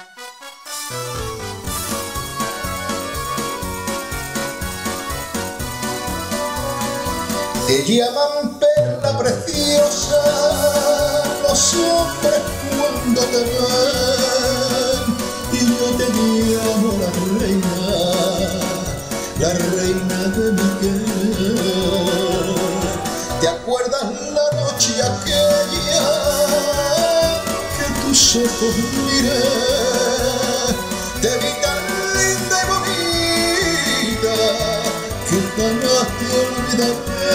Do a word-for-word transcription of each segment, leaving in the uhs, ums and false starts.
Te llaman perla preciosa los hombres cuando te ven, y yo te llamo la reina, la reina de mi querer. ¿Te acuerdas la noche aquella que tus ojos miré? Te vi tan linda y bonita que jamás te olvidaré.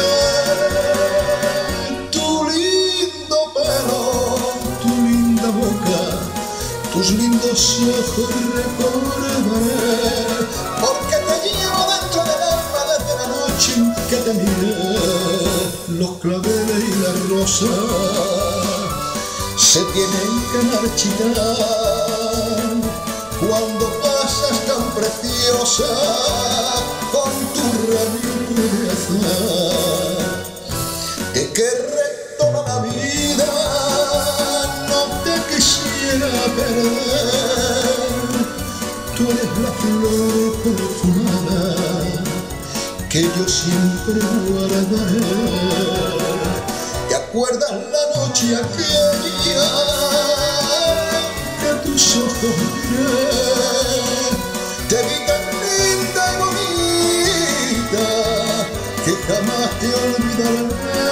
Tu lindo pelo, tu linda boca, tus lindos ojos recordaré, porque te llevo dentro del alma desde la noche en que te miré. Los claveles y las rosas se tienen que marchitar cuando pasas tan preciosa con tu ramito de azahar. Te querré toda la vida, no te quisiera perder. Tú eres la flor perfumada que yo siempre guardaré. ¿Te acuerdas la noche aquella que tus ojos miré? Te vi tan linda y bonita que jamás te olvidaré.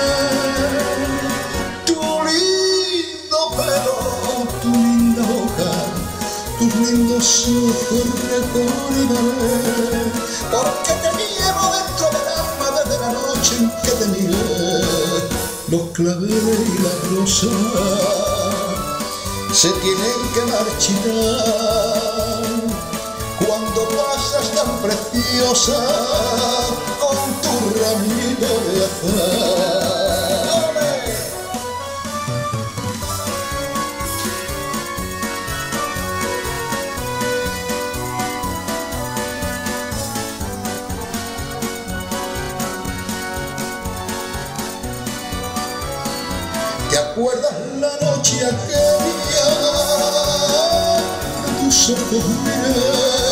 Tu lindo pelo, tu linda boca, tus lindos ojos recordaré, porque te llevo dentro del alma desde la noche en que te miré. Los claveles y las rosas se tienen que marchitar cuando pasas tan preciosa con tu ramito de azahar. ¿Te acuerdas la noche aquella que tus ojos miré?